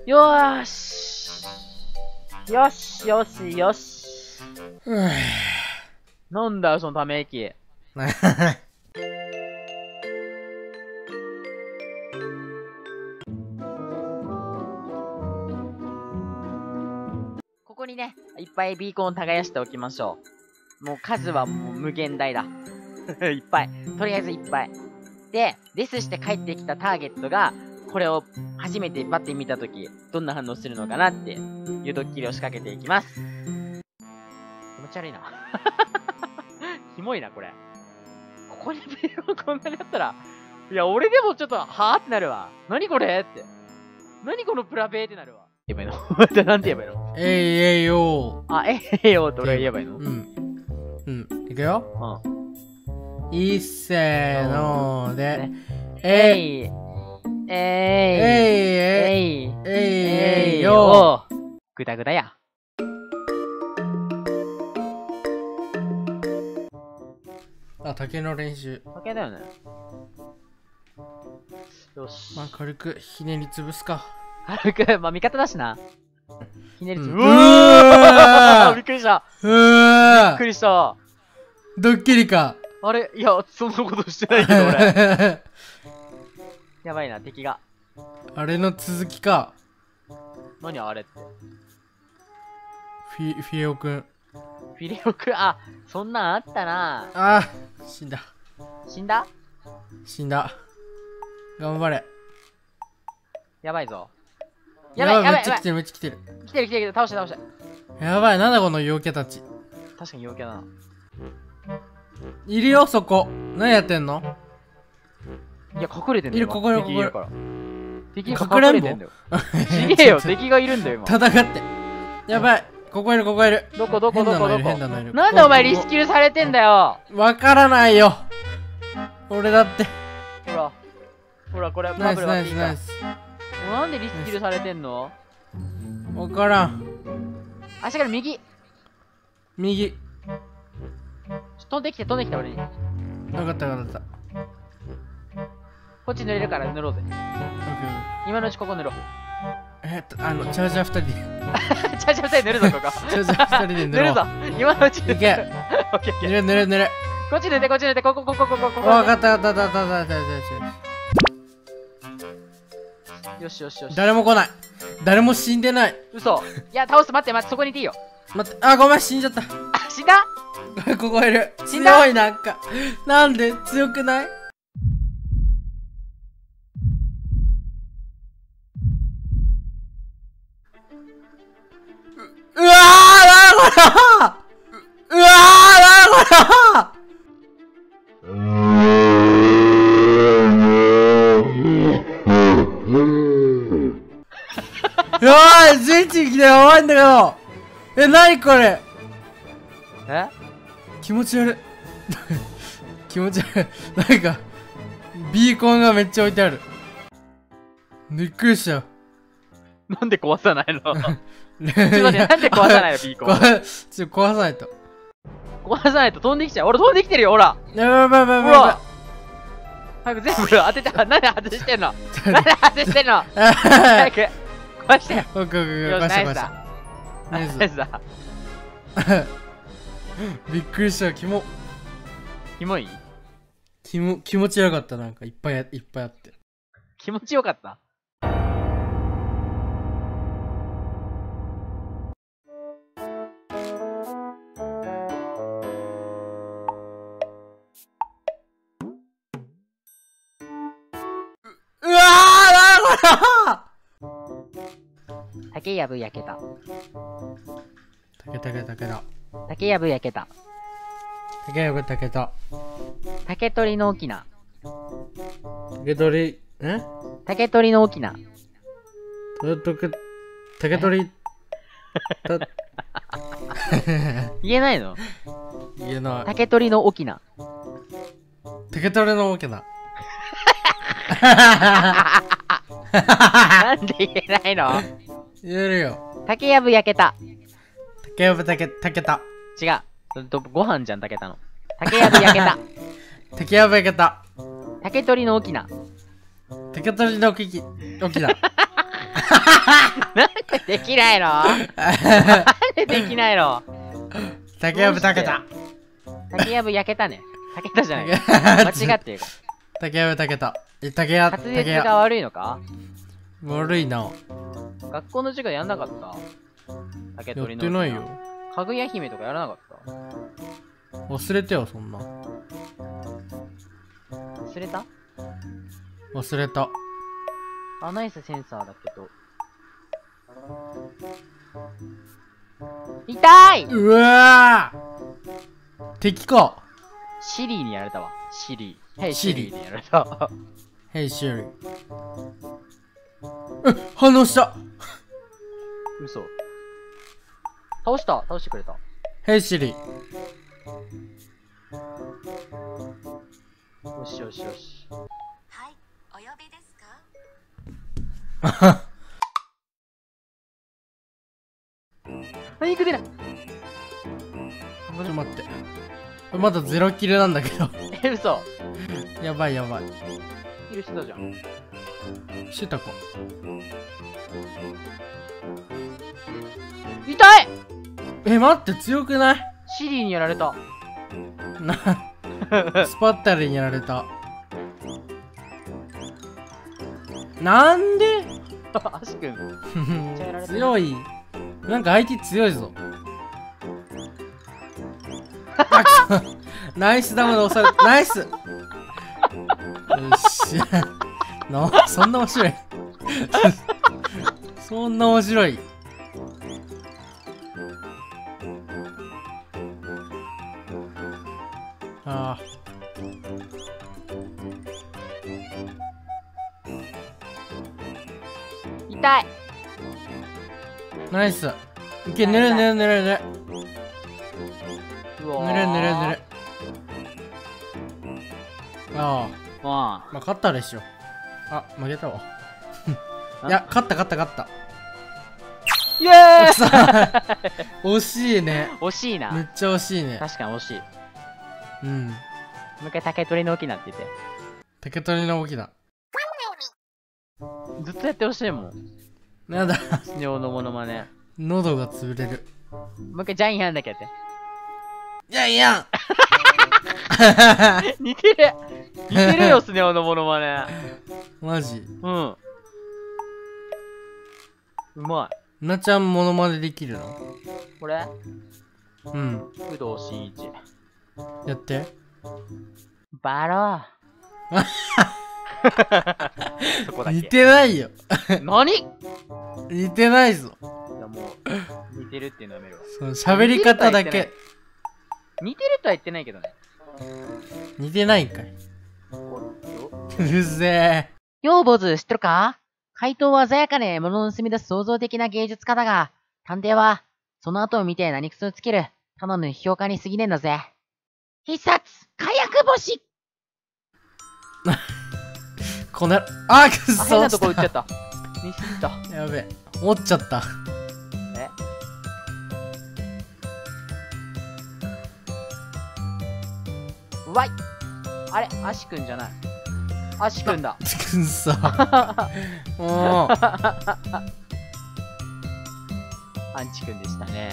よーし。よし、よし、よし。なんだよ、そのため息。ここにね、いっぱいビーコンを耕しておきましょう。もう数はもう無限大だ。いっぱい。とりあえずいっぱい。で、デスして帰ってきたターゲットが、これを初めてバッて見たとき、どんな反応するのかなっていうドッキリを仕掛けていきます。気持ち悪いな。キモいな、これ。ここにビーコンこんなにあったら、いや、俺でもちょっと、はぁってなるわ。何これって。何このプラペーってなるわ。言えばいいの？じゃあなんて言えばいいの？ えいよあ、えいよって俺は言えばいいの？ うん。いくよ。 うん。 いっせーのーで、 えい、えいよ。ぐだぐだや。 あ、竹の練習。 竹だよね。よし。 まあ、軽くひねり潰すか。 軽く、まあ味方だしな。ひねりつぶ。 うわーびっくりした。 うわびっくりした。 ドッキリか。 あれいや、そんなことしてないけど俺。やばいな、敵が。 あれの続きか。 何あれって。 フィエオくん。 フィレオくん、あ、そんなんあったな。 あー、死んだ。 死んだ？ 死んだ。頑張れ。 やばいぞ。 やばい、めっちゃ来てる、めっちゃ来てる。 来てる来てる、倒して倒して。 やばい、なんだこの陽キャたち。 確かに陽キャだな。 いるよ、そこ。何やってんの？ いや、隠れてんだよ。 いる、ここいる、ここいる。 敵隠れてんだよ。ちげえよ、敵がいるんだよ、今。 戦って。やばい、ここいる、ここいる。 どこどこどこどこ。 変なのいる。 なんでお前リスキルされてんだよ。 わからないよ。俺だって。 ほら。ほら、これ、 ナイスナイスナイス。 なんでリスキルされてんの？ わからん。 足から右。 右。 飛んできて、飛んできて、俺に。 わかったわかった。 こっち塗れるから塗ろうぜ。今のうちここ塗ろう。 チャージャー2人で。 チャージャー2人塗るぞ、ここ。 チャージャー2人で塗ろう。 塗るぞ。今のうち。 いけ。 オッケーオッケー。 塗れ塗れ塗れ。 こっち塗って、こっち塗って、ここ。 わかったわかったわかった。 よしよしよし。 誰も来ない。誰も死んでない。 嘘。いや、倒す。待って、そこにいていいよ。 待って、あ、ごめん、死んじゃった。 あ、死んだ？ ここいる。 死んだ？ 強い、なんか。なんで強くない？うわー、なにこれ！うわー、なにこれ！やばい、スイッチ来てやばいんだけど。え、なにこれ？ え？ 気持ち悪い。気持ち悪い。なんか、ビーコンがめっちゃ置いてある。びっくりしたよ。 なんで壊さないの？ちょっと待って、なんで壊さないの、ビーコン。 ちょっと壊さないと。 壊さないと飛んできちゃう。俺飛んできてるよ、ほら。 やばい。 早く全部当てた。なんで外してんの？なんで外してんの？早く壊してよ。 オッケー、 よし、ナイスナイだ。 ナイスナイスだ。 びっくりした。 キモい？ 気持ち悪かった。なんかいっぱいあって。 気持ちよかった。 うわー、なにこ竹やぶ焼けた。 れ！竹だ。 竹やぶ焼けた。 竹だ。 竹取の大きな。 竹取、 竹取の大きな。 竹取、 言えないの？ 言えない。 竹取の大きな。 竹取の大きな。 なんで言えないの？ 言えるよ。 竹やぶ焼けた。 竹田。 違う。ご飯じゃん、炊けたの。竹やぶ焼けた。 竹やぶ焼けた。 竹取の大きな。 竹取の大きな。 できないの？なんでできないの？ 竹やぶ炊けた。 竹やぶ焼けたね。炊けたじゃない。間違ってる。 竹やぶ炊けた。竹や、 滑舌が悪いのか？ 悪いな。 学校の授業やんなかった？竹やっ取りの。 てないよ。 かぐや姫とかやらなかった？ 忘れてよ、そんな。 忘れた？ 忘れた。 あ、ナイスセンサーだけど。痛い！ うわー敵か。 シリーにやられたわ。シリー。ヘイシリーにやられた。 ヘイシリー。反応した。 嘘。倒した。倒してくれた。 ヘイシリー。 よしよしよし。 はい、お呼びですか？ いく出ない。 ちょっと待って。まだ0キルなんだけど。 嘘。 やばいやばい。 キルしてたじゃん。 してたか。 痛い！ 待って、強くない？ シリーにやられた。 スパッタリにやられた。なんで？ アシ君。 強い。なんか相手強いぞ。ナイスダムのおさる。ナイス。よし。そんな面白い。そんな面白い。ああ。 痛い。 ナイス。いけ、寝る寝る寝る寝る。寝る寝る寝る。ああ。まあ、勝ったでしょ。あ、負けたわ。いや、勝った勝った勝った。 イエーイ惜しいね。 惜しいな。 めっちゃ惜しいね。 確かに惜しい。 うん。 もう一回竹取りの動きなって言って。 竹取りの動きだ。 ずっとやってほしいもん。 なんだ。 スネ夫のモノマネ。 喉が潰れる。 もう一回ジャイアンだけやって。 いやいや似てる似てるよ、スネ夫のモノマネ。 マジ？ うん。うまい。 なちゃんモノマネできるの？ これ？ うん。 工藤新一。 やって。 バロー。そこだけ。 似てないよ。 何？ 似てないぞ。 いやもう、似てるっていうのやめるわ。 その喋り方だけ。 似てるとは言ってないけどね。 似てないんかい。うるせえ。 よう坊主知ってるか？回答は鮮やかで物の盗み出す創造的な芸術家だが、探偵は、その後を見て何くそつける、ただの批評家に過ぎねえんだぜ。必殺火薬星この、あ、くっそ。 変なとこ打っちゃった。ミスった。 やべえ。折っちゃった。 え？うわい！あれアシ君じゃない。アシ君だ。 くっそ。もう。 アンチ君でしたね。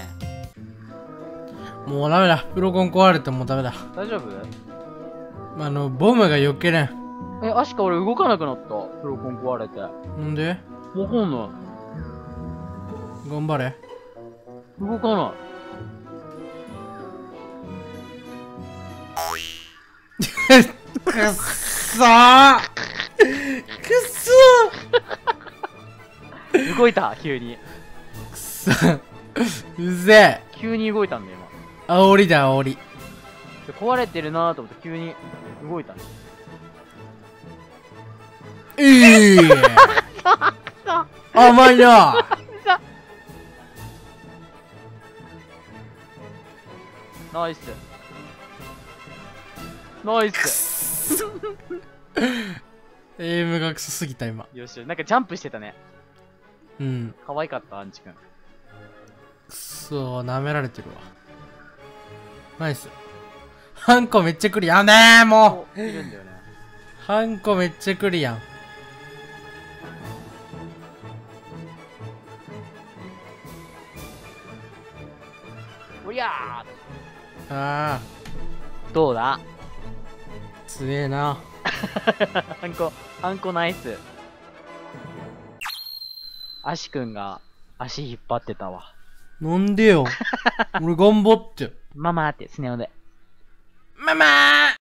もうダメだ。プロコン壊れてもうダメだ。 大丈夫？ ボムが避けれん。 え、アシカ俺動かなくなった。プロコン壊れて。 なんで？ わかんない。 頑張れ。 動かない。 くっそーくっそー動いた急に。 くっそうぜえ。 急に動いたんだよ煽りだ煽り。 今。壊れてるなーと思って急に動いたんだよ。 甘いな。 ナイスナイスエイムがクソすぎた今。 よし、なんかジャンプしてたね。 うん。 可愛かったアンチ君。 くそー、舐められてるわ。ナイス。ハンコめっちゃ来るやんねー。もういるんだよね。 ハンコめっちゃ来るやん。 おりゃあーどうだー、強えな。 ハンコナイス。アシくんが足引っ張ってたわ。 なんでよ。俺頑張って。 ママってスネ夫で。 ママー